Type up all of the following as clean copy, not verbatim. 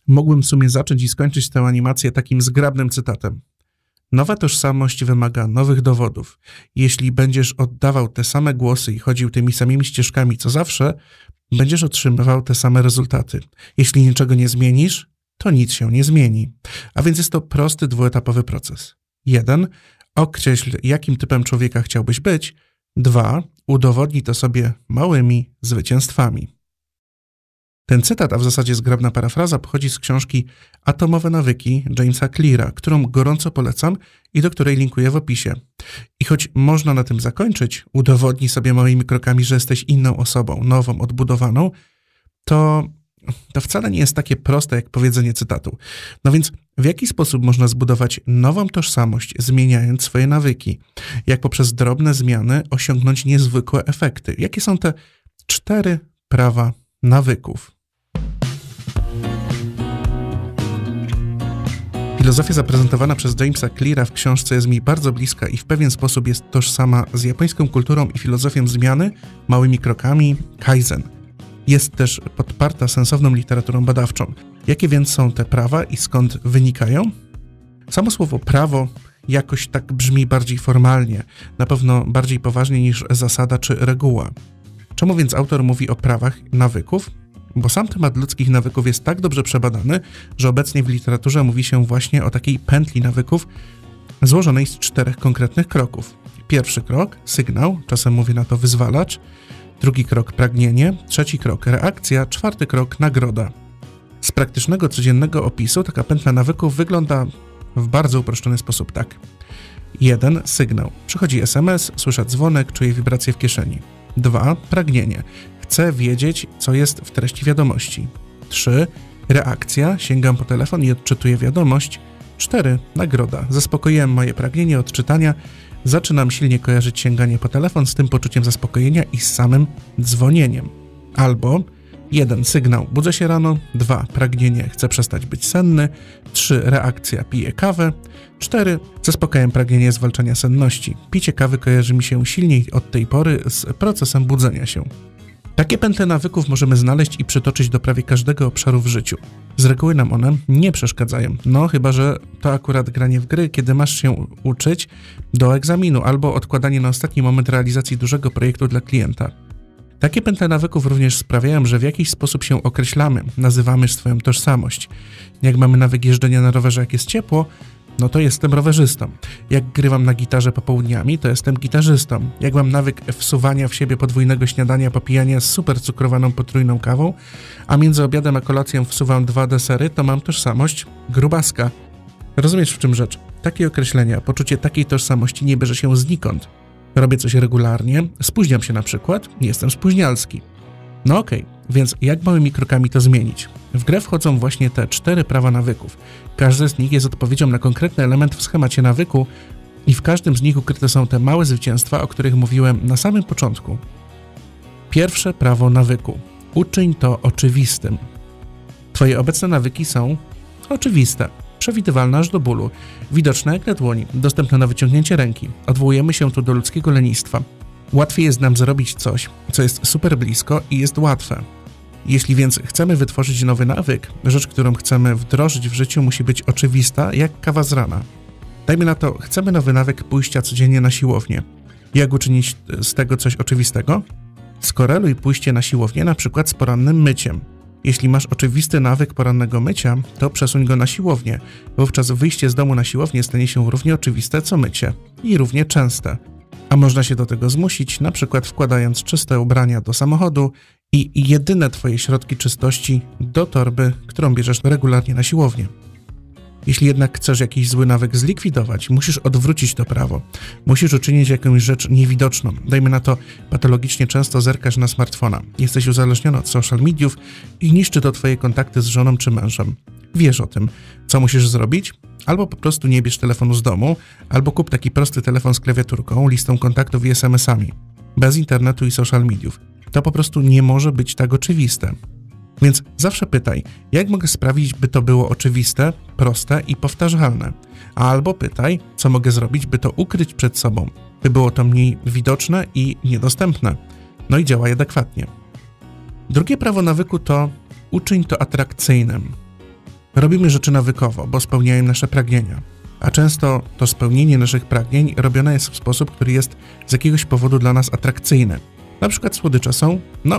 Mógłbym w sumie zacząć i skończyć tę animację takim zgrabnym cytatem. Nowa tożsamość wymaga nowych dowodów. Jeśli będziesz oddawał te same głosy i chodził tymi samymi ścieżkami co zawsze, będziesz otrzymywał te same rezultaty. Jeśli niczego nie zmienisz, to nic się nie zmieni. A więc jest to prosty, dwuetapowy proces. 1. Określ, jakim typem człowieka chciałbyś być. 2. Udowodnij to sobie małymi zwycięstwami. Ten cytat, a w zasadzie zgrabna parafraza, pochodzi z książki Atomowe nawyki Jamesa Cleara, którą gorąco polecam i do której linkuję w opisie. I choć można na tym zakończyć, udowodnij sobie małymi krokami, że jesteś inną osobą, nową, odbudowaną, to wcale nie jest takie proste jak powiedzenie cytatu. No więc w jaki sposób można zbudować nową tożsamość, zmieniając swoje nawyki? Jak poprzez drobne zmiany osiągnąć niezwykłe efekty? Jakie są te 4 prawa nawyków? Filozofia zaprezentowana przez Jamesa Cleara w książce jest mi bardzo bliska i w pewien sposób jest tożsama z japońską kulturą i filozofią zmiany, małymi krokami, kaizen. Jest też podparta sensowną literaturą badawczą. Jakie więc są te prawa i skąd wynikają? Samo słowo prawo jakoś tak brzmi bardziej formalnie, na pewno bardziej poważnie niż zasada czy reguła. Czemu więc autor mówi o prawach nawyków? Bo sam temat ludzkich nawyków jest tak dobrze przebadany, że obecnie w literaturze mówi się właśnie o takiej pętli nawyków złożonej z 4 konkretnych kroków. Pierwszy krok, sygnał, czasem mówię na to wyzwalacz. Drugi krok, pragnienie. Trzeci krok, reakcja. Czwarty krok, nagroda. Z praktycznego, codziennego opisu taka pętla nawyków wygląda w bardzo uproszczony sposób tak. 1. Sygnał. Przychodzi SMS, słyszę dzwonek, czuję wibrację w kieszeni. 2. Pragnienie. Chcę wiedzieć, co jest w treści wiadomości. 3. Reakcja. Sięgam po telefon i odczytuję wiadomość. 4. Nagroda. Zaspokoiłem moje pragnienie odczytania. Zaczynam silnie kojarzyć sięganie po telefon z tym poczuciem zaspokojenia i z samym dzwonieniem. Albo 1. Sygnał. Budzę się rano. 2. Pragnienie. Chcę przestać być senny. 3. Reakcja. Piję kawę. 4. Zaspokajam pragnienie zwalczania senności. Picie kawy kojarzy mi się silniej od tej pory z procesem budzenia się. Takie pętle nawyków możemy znaleźć i przytoczyć do prawie każdego obszaru w życiu. Z reguły nam one nie przeszkadzają, no chyba że to akurat granie w gry, kiedy masz się uczyć do egzaminu albo odkładanie na ostatni moment realizacji dużego projektu dla klienta. Takie pętle nawyków również sprawiają, że w jakiś sposób się określamy, nazywamy swoją tożsamość. Jak mamy nawyk jeżdżenia na rowerze, jak jest ciepło, no to jestem rowerzystą. Jak grywam na gitarze popołudniami, to jestem gitarzystą. Jak mam nawyk wsuwania w siebie podwójnego śniadania, popijania z super cukrowaną potrójną kawą, a między obiadem a kolacją wsuwam 2 desery, to mam tożsamość grubaska. Rozumiesz, w czym rzecz? Takie określenia, poczucie takiej tożsamości nie bierze się znikąd. Robię coś regularnie, spóźniam się na przykład, jestem spóźnialski. No okej, więc jak małymi krokami to zmienić? W grę wchodzą właśnie te 4 prawa nawyków. Każde z nich jest odpowiedzią na konkretny element w schemacie nawyku i w każdym z nich ukryte są te małe zwycięstwa, o których mówiłem na samym początku. Pierwsze prawo nawyku. Uczyń to oczywistym. Twoje obecne nawyki są oczywiste, przewidywalne aż do bólu, widoczne jak na dłoni, dostępne na wyciągnięcie ręki. Odwołujemy się tu do ludzkiego lenistwa. Łatwiej jest nam zrobić coś, co jest super blisko i jest łatwe. Jeśli więc chcemy wytworzyć nowy nawyk, rzecz, którą chcemy wdrożyć w życiu, musi być oczywista jak kawa z rana. Dajmy na to, chcemy nowy nawyk pójścia codziennie na siłownię. Jak uczynić z tego coś oczywistego? Skoreluj pójście na siłownię na przykład z porannym myciem. Jeśli masz oczywisty nawyk porannego mycia, to przesuń go na siłownię. Wówczas wyjście z domu na siłownię stanie się równie oczywiste co mycie i równie częste. A można się do tego zmusić, na przykład wkładając czyste ubrania do samochodu i jedyne twoje środki czystości do torby, którą bierzesz regularnie na siłownię. Jeśli jednak chcesz jakiś zły nawyk zlikwidować, musisz odwrócić to prawo. Musisz uczynić jakąś rzecz niewidoczną. Dajmy na to, patologicznie często zerkasz na smartfona. Jesteś uzależniony od social mediów i niszczy to twoje kontakty z żoną czy mężem. Wiesz o tym. Co musisz zrobić? Albo po prostu nie bierz telefonu z domu, albo kup taki prosty telefon z klawiaturką, listą kontaktów i SMS-ami. Bez internetu i social mediów. To po prostu nie może być tak oczywiste. Więc zawsze pytaj, jak mogę sprawić, by to było oczywiste, proste i powtarzalne. Albo pytaj, co mogę zrobić, by to ukryć przed sobą, by było to mniej widoczne i niedostępne. No i działaj adekwatnie. Drugie prawo nawyku to uczyń to atrakcyjnym. Robimy rzeczy nawykowo, bo spełniają nasze pragnienia. A często to spełnienie naszych pragnień robione jest w sposób, który jest z jakiegoś powodu dla nas atrakcyjny. Na przykład słodycze są,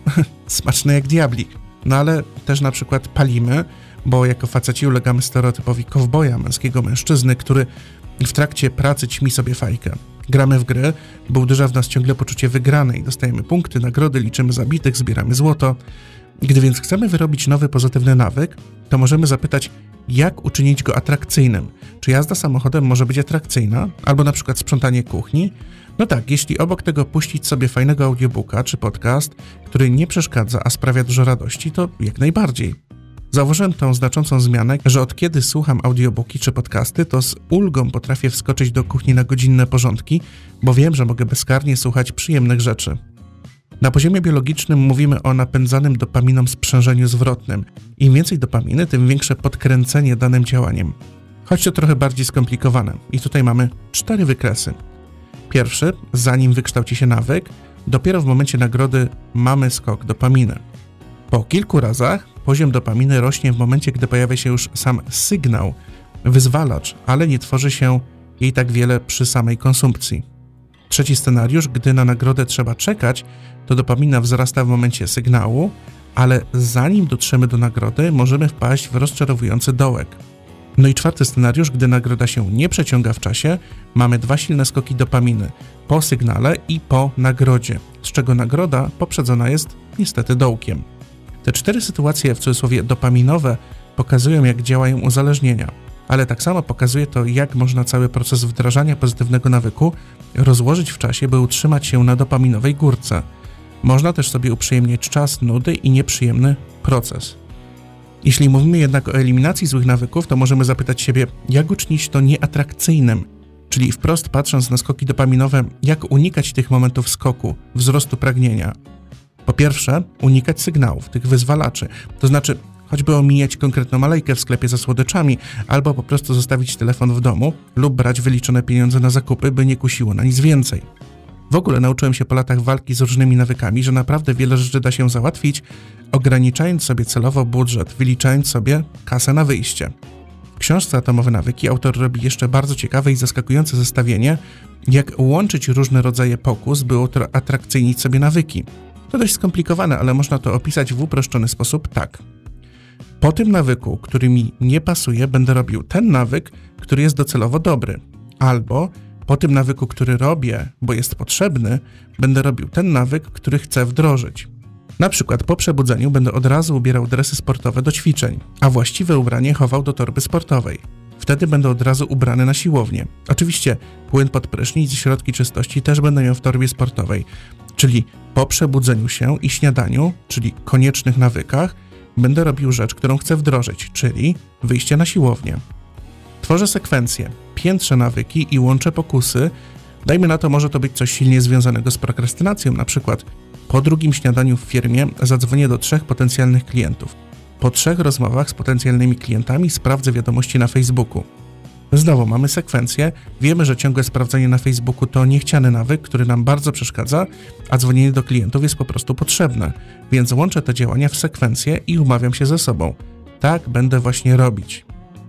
smaczne jak diabli. Ale też na przykład palimy, bo jako faceci ulegamy stereotypowi kowboja, męskiego mężczyzny, który w trakcie pracy ćmi sobie fajkę. Gramy w gry, bo uderza w nas ciągle poczucie wygranej. Dostajemy punkty, nagrody, liczymy zabitych, zbieramy złoto. Gdy więc chcemy wyrobić nowy pozytywny nawyk, to możemy zapytać, jak uczynić go atrakcyjnym. Czy jazda samochodem może być atrakcyjna? Albo na przykład sprzątanie kuchni? No tak, jeśli obok tego puścić sobie fajnego audiobooka czy podcast, który nie przeszkadza, a sprawia dużo radości, to jak najbardziej. Zauważyłem tą znaczącą zmianę, że od kiedy słucham audiobooki czy podcasty, to z ulgą potrafię wskoczyć do kuchni na godzinne porządki, bo wiem, że mogę bezkarnie słuchać przyjemnych rzeczy. Na poziomie biologicznym mówimy o napędzanym dopaminą sprzężeniu zwrotnym. Im więcej dopaminy, tym większe podkręcenie danym działaniem. Choć to trochę bardziej skomplikowane. I tutaj mamy 4 wykresy. Pierwszy, zanim wykształci się nawyk, dopiero w momencie nagrody mamy skok dopaminy. Po kilku razach poziom dopaminy rośnie w momencie, gdy pojawia się już sam sygnał, wyzwalacz, ale nie tworzy się jej tak wiele przy samej konsumpcji. Trzeci scenariusz, gdy na nagrodę trzeba czekać, to dopamina wzrasta w momencie sygnału, ale zanim dotrzemy do nagrody, możemy wpaść w rozczarowujący dołek. No i czwarty scenariusz, gdy nagroda się nie przeciąga w czasie, mamy 2 silne skoki dopaminy, po sygnale i po nagrodzie, z czego nagroda poprzedzona jest niestety dołkiem. Te 4 sytuacje, w cudzysłowie dopaminowe, pokazują, jak działają uzależnienia, ale tak samo pokazuje to, jak można cały proces wdrażania pozytywnego nawyku rozłożyć w czasie, by utrzymać się na dopaminowej górce. Można też sobie uprzyjemnić czas, nudy i nieprzyjemny proces. Jeśli mówimy jednak o eliminacji złych nawyków, to możemy zapytać siebie, jak uczynić to nieatrakcyjnym, czyli wprost patrząc na skoki dopaminowe, jak unikać tych momentów skoku, wzrostu pragnienia. Po pierwsze, unikać sygnałów, tych wyzwalaczy, to znaczy choćby omijać konkretną alejkę w sklepie ze słodyczami, albo po prostu zostawić telefon w domu lub brać wyliczone pieniądze na zakupy, by nie kusiło na nic więcej. W ogóle nauczyłem się po latach walki z różnymi nawykami, że naprawdę wiele rzeczy da się załatwić, ograniczając sobie celowo budżet, wyliczając sobie kasę na wyjście. W książce Atomowe nawyki autor robi jeszcze bardzo ciekawe i zaskakujące zestawienie, jak łączyć różne rodzaje pokus, by atrakcyjnić sobie nawyki. To dość skomplikowane, ale można to opisać w uproszczony sposób tak. Po tym nawyku, który mi nie pasuje, będę robił ten nawyk, który jest docelowo dobry. Albo po tym nawyku, który robię, bo jest potrzebny, będę robił ten nawyk, który chcę wdrożyć. Na przykład po przebudzeniu będę od razu ubierał dresy sportowe do ćwiczeń, a właściwe ubranie chował do torby sportowej. Wtedy będę od razu ubrany na siłownię. Oczywiście płyn pod prysznic i środki czystości też będę miał w torbie sportowej, czyli po przebudzeniu się i śniadaniu, czyli koniecznych nawykach, będę robił rzecz, którą chcę wdrożyć, czyli wyjście na siłownię. Tworzę sekwencje, piętrzę nawyki i łączę pokusy. Dajmy na to, może to być coś silnie związanego z prokrastynacją, na przykład po drugim śniadaniu w firmie zadzwonię do 3 potencjalnych klientów. Po 3 rozmowach z potencjalnymi klientami sprawdzę wiadomości na Facebooku. Znowu mamy sekwencję, wiemy, że ciągłe sprawdzanie na Facebooku to niechciany nawyk, który nam bardzo przeszkadza, a dzwonienie do klientów jest po prostu potrzebne, więc łączę te działania w sekwencję i umawiam się ze sobą. Tak będę właśnie robić.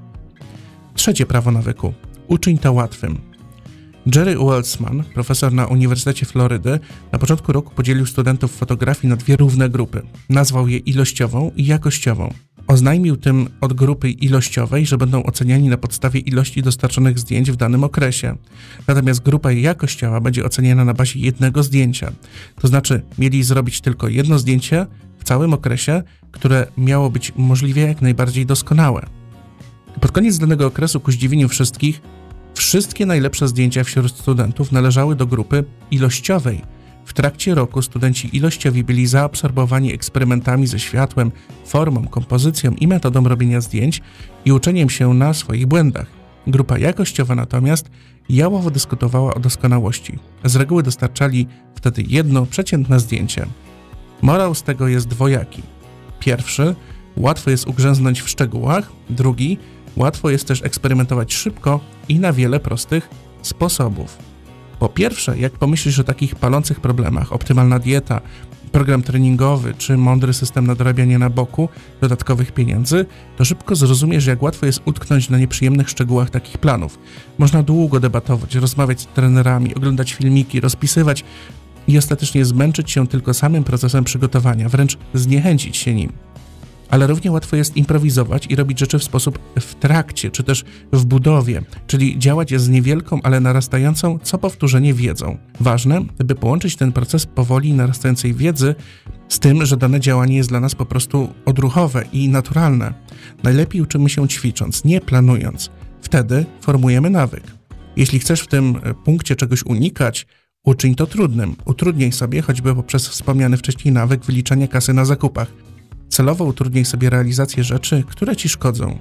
Trzecie prawo nawyku. Uczyń to łatwym. Jerry Waltzman, profesor na Uniwersytecie Florydy, na początku roku podzielił studentów fotografii na 2 równe grupy. Nazwał je ilościową i jakościową. Oznajmił tym od grupy ilościowej, że będą oceniani na podstawie ilości dostarczonych zdjęć w danym okresie. Natomiast grupa jakościowa będzie oceniana na bazie jednego zdjęcia. To znaczy mieli zrobić tylko jedno zdjęcie w całym okresie, które miało być możliwie jak najbardziej doskonałe. Pod koniec danego okresu, ku zdziwieniu wszystkich, wszystkie najlepsze zdjęcia wśród studentów należały do grupy ilościowej. W trakcie roku studenci ilościowi byli zaabsorbowani eksperymentami ze światłem, formą, kompozycją i metodą robienia zdjęć i uczeniem się na swoich błędach. Grupa jakościowa natomiast jałowo dyskutowała o doskonałości. Z reguły dostarczali wtedy jedno przeciętne zdjęcie. Morał z tego jest dwojaki. Pierwszy, łatwo jest ugrzęznąć w szczegółach. Drugi, łatwo jest też eksperymentować szybko i na wiele prostych sposobów. Po pierwsze, jak pomyślisz o takich palących problemach, optymalna dieta, program treningowy czy mądry system na dorabianie na boku dodatkowych pieniędzy, to szybko zrozumiesz, jak łatwo jest utknąć na nieprzyjemnych szczegółach takich planów. Można długo debatować, rozmawiać z trenerami, oglądać filmiki, rozpisywać i ostatecznie zmęczyć się tylko samym procesem przygotowania, wręcz zniechęcić się nim. Ale równie łatwo jest improwizować i robić rzeczy w sposób w trakcie, czy też w budowie, czyli działać z niewielką, ale narastającą co powtórzenie wiedzą. Ważne, by połączyć ten proces powoli narastającej wiedzy z tym, że dane działanie jest dla nas po prostu odruchowe i naturalne. Najlepiej uczymy się ćwicząc, nie planując. Wtedy formujemy nawyk. Jeśli chcesz w tym punkcie czegoś unikać, uczyń to trudnym. Utrudnij sobie choćby poprzez wspomniany wcześniej nawyk wyliczania kasy na zakupach. Celowo utrudnij sobie realizację rzeczy, które ci szkodzą.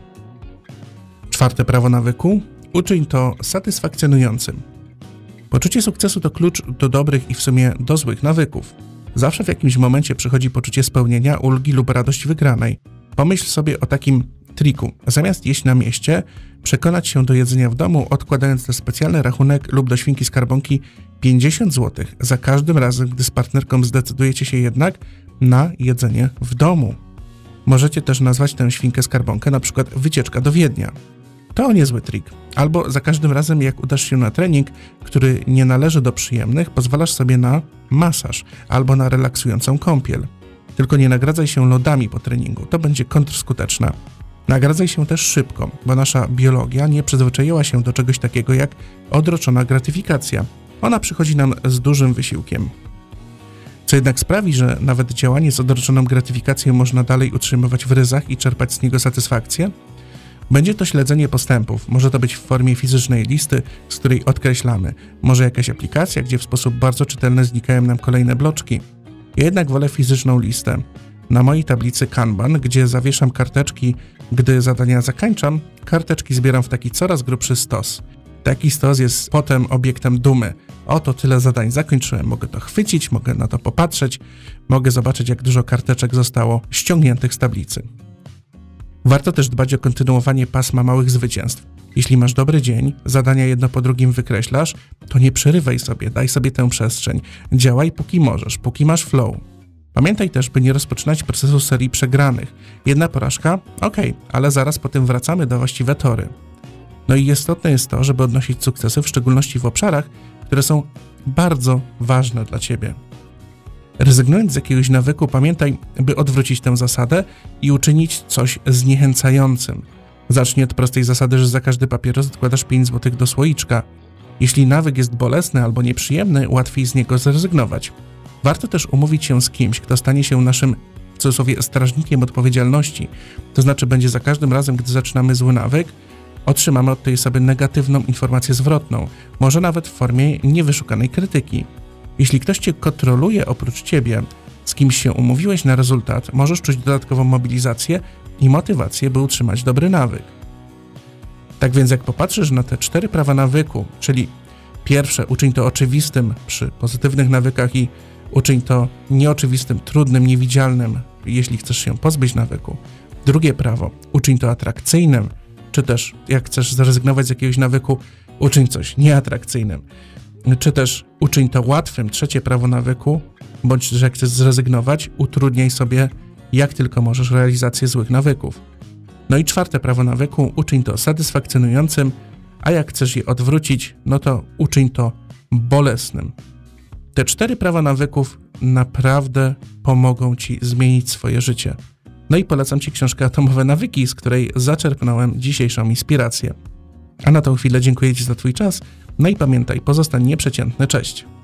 4. prawo nawyku. Uczyń to satysfakcjonującym. Poczucie sukcesu to klucz do dobrych i w sumie do złych nawyków. Zawsze w jakimś momencie przychodzi poczucie spełnienia, ulgi lub radość wygranej. Pomyśl sobie o takim triku. Zamiast jeść na mieście, przekonać się do jedzenia w domu, odkładając na specjalny rachunek lub do świnki skarbonki 50 zł za każdym razem, gdy z partnerką zdecydujecie się jednak na jedzenie w domu. Możecie też nazwać tę świnkę skarbonkę na przykład wycieczka do Wiednia. To niezły trik. Albo za każdym razem, jak udasz się na trening, który nie należy do przyjemnych, pozwalasz sobie na masaż albo na relaksującą kąpiel. Tylko nie nagradzaj się lodami po treningu, to będzie kontrskuteczne. Nagradzaj się też szybko, bo nasza biologia nie przyzwyczaiła się do czegoś takiego jak odroczona gratyfikacja. Ona przychodzi nam z dużym wysiłkiem. Co jednak sprawi, że nawet działanie z odroczoną gratyfikacją można dalej utrzymywać w ryzach i czerpać z niego satysfakcję? Będzie to śledzenie postępów. Może to być w formie fizycznej listy, z której odkreślamy. Może jakaś aplikacja, gdzie w sposób bardzo czytelny znikają nam kolejne bloczki. Ja jednak wolę fizyczną listę. Na mojej tablicy Kanban, gdzie zawieszam karteczki, gdy zadania zakończam, karteczki zbieram w taki coraz grubszy stos. Taki stos jest potem obiektem dumy. Oto tyle zadań zakończyłem. Mogę to chwycić, mogę na to popatrzeć, mogę zobaczyć, jak dużo karteczek zostało ściągniętych z tablicy. Warto też dbać o kontynuowanie pasma małych zwycięstw. Jeśli masz dobry dzień, zadania jedno po drugim wykreślasz, to nie przerywaj sobie, daj sobie tę przestrzeń. Działaj póki możesz, póki masz flow. Pamiętaj też, by nie rozpoczynać procesu serii przegranych. Jedna porażka? Okej, ale zaraz potem wracamy do właściwe tory. No i istotne jest to, żeby odnosić sukcesy, w szczególności w obszarach, które są bardzo ważne dla Ciebie. Rezygnując z jakiegoś nawyku, pamiętaj, by odwrócić tę zasadę i uczynić coś zniechęcającym. Zacznij od prostej zasady, że za każdy papieros odkładasz 5 zł do słoiczka. Jeśli nawyk jest bolesny albo nieprzyjemny, łatwiej z niego zrezygnować. Warto też umówić się z kimś, kto stanie się naszym, w cudzysłowie, strażnikiem odpowiedzialności. To znaczy będzie za każdym razem, gdy zaczynamy zły nawyk, otrzymamy od tej osoby negatywną informację zwrotną, może nawet w formie niewyszukanej krytyki. Jeśli ktoś Cię kontroluje oprócz Ciebie, z kimś się umówiłeś na rezultat, możesz czuć dodatkową mobilizację i motywację, by utrzymać dobry nawyk. Tak więc jak popatrzysz na te 4 prawa nawyku, czyli pierwsze, uczyń to oczywistym przy pozytywnych nawykach i uczyń to nieoczywistym, trudnym, niewidzialnym, jeśli chcesz się pozbyć nawyku. Drugie prawo, uczyń to atrakcyjnym, czy też jak chcesz zrezygnować z jakiegoś nawyku, uczyń coś nieatrakcyjnym. Czy też uczyń to łatwym. Trzecie prawo nawyku, bądź że jak chcesz zrezygnować, utrudniaj sobie jak tylko możesz realizację złych nawyków. No i 4 prawo nawyku, uczyń to satysfakcjonującym, a jak chcesz je odwrócić, no to uczyń to bolesnym. Te 4 prawa nawyków naprawdę pomogą Ci zmienić swoje życie. No i polecam Ci książkę Atomowe nawyki, z której zaczerpnąłem dzisiejszą inspirację. A na tą chwilę dziękuję Ci za Twój czas. No i pamiętaj, pozostań nieprzeciętny. Cześć!